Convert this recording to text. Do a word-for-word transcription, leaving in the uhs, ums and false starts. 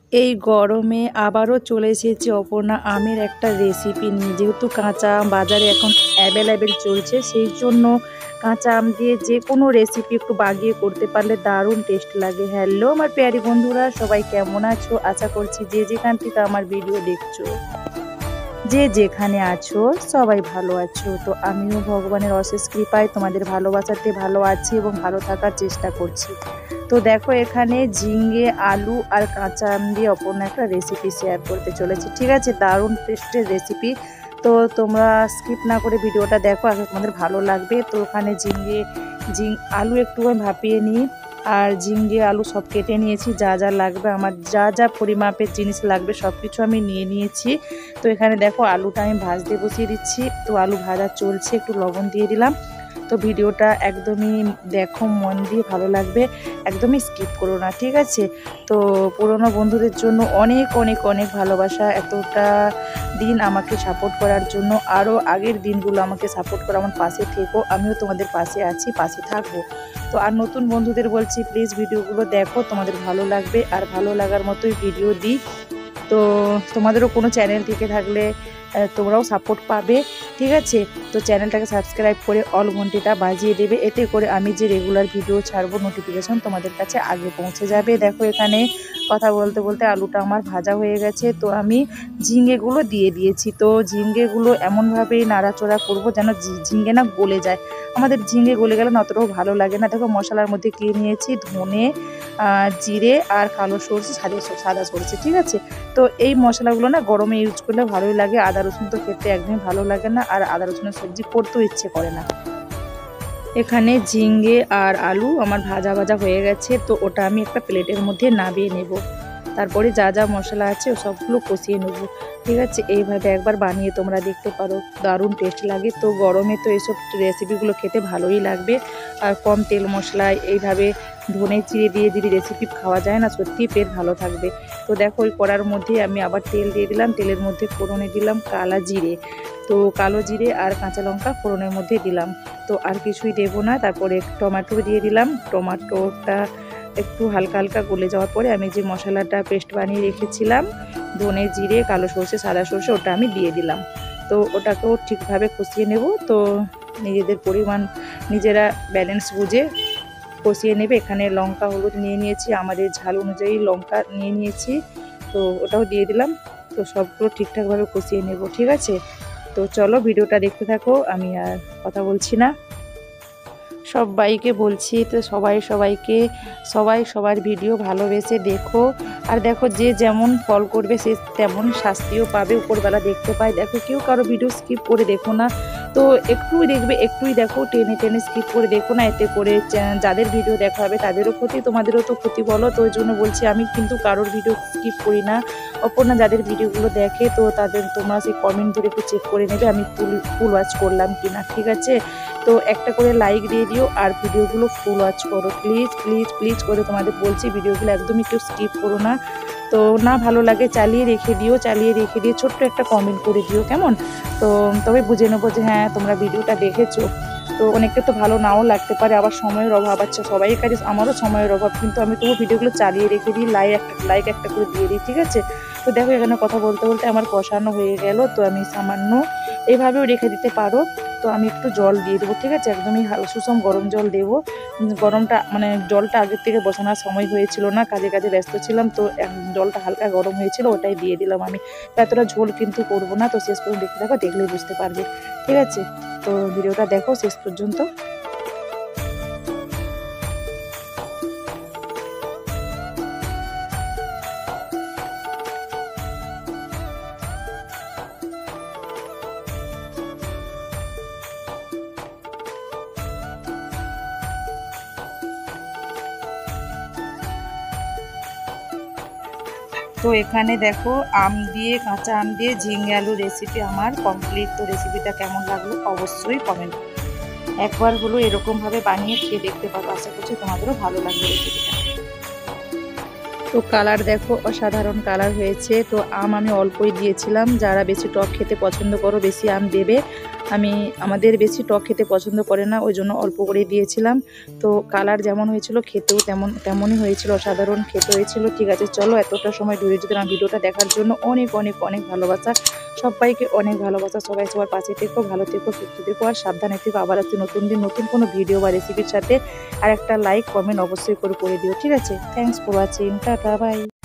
এই গরমে আবারও চলে এসেছি অপর্ণা আমের একটা রেসিপি নিয়ে। যেহেতু কাঁচা আম বাজারে এখন অ্যাভেলেবেল চলছে, সেই জন্য কাঁচা আম দিয়ে যে কোনো রেসিপি একটু বাগিয়ে করতে পারলে দারুণ টেস্ট লাগে। হ্যালো আমার প্যারি বন্ধুরা, সবাই কেমন আছো? আশা করছি যে যেখান থেকে আমার ভিডিও দেখছো, যে যেখানে আছো সবাই ভালো আছো। তো আমিও ভগবানের অশেষ কৃপায় তোমাদের ভালোবাসাতে ভালো আছি এবং ভালো থাকার চেষ্টা করছি। তো দেখো এখানে ঝিঙে, আলু আর কাঁচা আম দিয়ে অপর্ণা একটা রেসিপি শেয়ার করতে চলেছি। ঠিক আছে, দারুণ টেস্টের রেসিপি। তো তোমরা স্কিপ না করে ভিডিওটা দেখো, আগে তোমাদের ভালো লাগবে। তো ওখানে ঝিঙে ঝিং আলু একটু আমি ভাপিয়ে নিই, আর ঝিঙ্গে আলু সব কেটে নিয়েছি। যা যা লাগবে আমার, যা যা পরিমাপের জিনিস লাগবে সব কিছু আমি নিয়ে নিয়েছি। তো এখানে দেখো আলুটা আমি ভাজতে বসিয়ে দিচ্ছি। তো আলু ভাজা চলছে, একটু লবণ দিয়ে দিলাম। তো ভিডিওটা একদমই দেখো মন দিয়ে, ভালো লাগবে, একদমই স্কিপ করো না, ঠিক আছে। তো পুরনো বন্ধুদের জন্য অনেক অনেক অনেক ভালোবাসা, এতটা দিন আমাকে সাপোর্ট করার জন্য। আরও আগের দিনগুলো আমাকে সাপোর্ট করে আমার পাশে থেকো, আমিও তোমাদের পাশে আছি, পাশে থাকবো। তো আর নতুন বন্ধুদের বলছি, প্লিজ ভিডিওগুলো দেখো, তোমাদের ভালো লাগবে আর ভালো লাগার মতোই ভিডিও দিই। তো তোমাদেরও কোনো চ্যানেল থেকে থাকলে তোমরাও সাপোর্ট পাবে, ঠিক আছে। তো চ্যানেলটাকে সাবস্ক্রাইব করে অল ঘন্টিটা বাজিয়ে দেবে, এতে করে আমি যে রেগুলার ভিডিও ছাড়বো নোটিফিকেশন তোমাদের কাছে আগে পৌঁছে যাবে। দেখো এখানে কথা বলতে বলতে আলুটা আমার ভাজা হয়ে গেছে। তো আমি ঝিঙ্গেগুলো দিয়ে দিয়েছি। তো ঝিঙ্গেগুলো এমনভাবেই নাড়াচড়া করবো যেন ঝিঙ্গে না গলে যায়। আমাদের ঝিঙ্গে গলে গেলে অতটাও ভালো লাগে না। দেখো মশলার মধ্যে কি নিয়েছি, ধনে, জিরে আর কালো সরষে, সাদা সাদা সরষে, ঠিক আছে। তো এই মশলাগুলো না গরমে ইউজ করলে ভালোই লাগে। আদা রসুন তো খেতে একদমই ভালো লাগে না, আর আদা রসুনের সবজি করতেও ইচ্ছে করে না। এখানে ঝিঙ্গে আর আলু আমার ভাজা ভাজা হয়ে গেছে। তো ওটা আমি একটা প্লেটের মধ্যে নামিয়ে নেব। তারপরে যা যা মশলা আছে সবগুলো কষিয়ে নেব, ঠিক আছে। এইভাবে একবার বানিয়ে তোমরা দেখতে পারো, দারুণ টেস্ট লাগে। তো গরমে তো এইসব রেসিপিগুলো খেতে ভালোই লাগবে। আর কম তেল মশলায় এইভাবে ধনে চিড়ে দিয়ে যদি রেসিপি খাওয়া যায় না, সত্যিই পেট ভালো থাকবে। তো দেখো ওই কড়ার মধ্যে আমি আবার তেল দিয়ে দিলাম। তেলের মধ্যে ফোড়নে দিলাম কালা জিরে। তো কালো জিরে আর কাঁচা লঙ্কা ফোড়নের মধ্যে দিলাম। তো আর কিছুই দেবো না। তারপরে টমেটো দিয়ে দিলাম। টমেটোটা একটু হালকা হালকা গলে যাওয়ার পরে আমি যে মশলাটা পেস্ট বানিয়ে রেখেছিলাম, ধনে জিরে কালো সরষে সাদা সরষে, ওটা আমি দিয়ে দিলাম। তো ওটাকেও ঠিকভাবে কষিয়ে নেব। তো নিজেদের পরিমাণ নিজেরা ব্যালেন্স বুঝে কষিয়ে নেবে। এখানে লঙ্কা হলুদ নিয়ে নিয়েছি, আমাদের ঝাল অনুযায়ী লঙ্কা নিয়ে নিয়েছি। তো ওটাও দিয়ে দিলাম। তো সবগুলো ঠিকঠাকভাবে কষিয়ে নেব, ঠিক আছে। তো চলো ভিডিওটা দেখতে থাকো, আমি আর কথা বলছি না। সবাইকে বলছি, তো সবাই সবাইকে সবাই সবার ভিডিও ভালোবেসে দেখো। আর দেখো যে যেমন ফল করবে সে তেমন শাস্তিও পাবে, উপরবেলা দেখতে পায়। দেখো কেউ কারো ভিডিও স্কিপ করে দেখো না। তো একটুই দেখবে, একটুই দেখো, টেনে টেনে স্কিপ করে দেখো না। এতে করে যাদের ভিডিও দেখা হবে তাদেরও ক্ষতি, তোমাদেরও তো ক্ষতি, বলো। তো ওই জন্য বলছি, আমি কিন্তু কারোর ভিডিও স্কিপ করি না। অপর্ণা যাদের ভিডিওগুলো দেখে, তো তাদের তোমরা সেই কমেন্ট ধরে একটু চেক করে নেবে আমি ফুল ফুল ওয়াচ করলাম কিনা, ঠিক আছে। তো একটা করে লাইক দিয়ে দিও আর ভিডিওগুলো ফুল ওয়াচ করো, প্লিজ প্লিজ প্লিজ করে তোমাদের বলছি। ভিডিওগুলো একদমই কেউ স্কিপ করো না। তো না ভালো লাগে চালিয়ে রেখে দিও, চালিয়ে রেখে দিয়ে ছোট্ট একটা কমেন্ট করে দিও, কেমন। তো তবে বুঝে নেবো যে হ্যাঁ তোমরা ভিডিওটা দেখেছো। তো অনেকটা তো ভালো নাও লাগতে পারে, আবার সময়ের অভাব আছে, সবাই কাজে, আমারও সময়ের অভাব, কিন্তু আমি তবু ভিডিওগুলো চালিয়ে রেখে দিই, লাইক একটা লাইক একটা করে দিয়ে দিই, ঠিক আছে। তো দেখো এখানে কথা বলতে বলতে আমার কষানো হয়ে গেল। তো আমি সামান্য এইভাবেও রেখে দিতে পারো। তো আমি একটু জল দিয়ে দেবো, ঠিক আছে। একদমই সুষম গরম জল দেবো। গরমটা মানে জলটা আগের থেকে বসানোর সময় হয়েছিল না, কাজে কাজে ব্যস্ত ছিলাম। তো জলটা হালকা গরম হয়েছিল, ওটাই দিয়ে দিলাম আমি। এতটা ঝোল কিন্তু করবো না। তো শেষ পর্যন্ত দেখতে থাকো, দেখলেই বুঝতে পারবে, ঠিক আছে। তো ভিডিওটা দেখো শেষ পর্যন্ত। তো এখানে দেখো আম দিয়ে, কাঁচা আম দিয়ে ঝিঙে আলু রেসিপি আমার কমপ্লিট। তো রেসিপিটা কেমন লাগলো অবশ্যই কমেন্ট, একবার হলো এরকমভাবে বানিয়ে খেয়ে দেখতে পারো। আশা করছি তোমাদেরও ভালো লাগবে রেসিপিটা। তো কালার দেখো অসাধারণ কালার হয়েছে। তো আম আমি অল্পই দিয়েছিলাম, যারা বেশি টক খেতে পছন্দ করো বেশি আম দেবে। আমি আমাদের বেশি টক খেতে পছন্দ করে না, ওই জন্য অল্প করে দিয়েছিলাম। তো কালার যেমন হয়েছিল খেতেও তেমন তেমনই হয়েছিল, অসাধারণ খেতে হয়েছিল। ঠিক আছে, চলো এতটা সময় ধৈর্য দিলাম ভিডিওটা দেখার জন্য অনেক অনেক অনেক ভালোবাসা। সবাইকে অনেক ভালোবাসা, সবাই সবার পাশে থেকো, ভালো থেকো, সুস্থ থেকো আর সাবধানে থেকো। আবার আসছি নতুন দিন নতুন কোনো ভিডিও বা রেসিপির সাথে। আর একটা লাইক কমেন্ট অবশ্যই করে করে দিও, ঠিক আছে? Thanks for watching, ta-ta, by.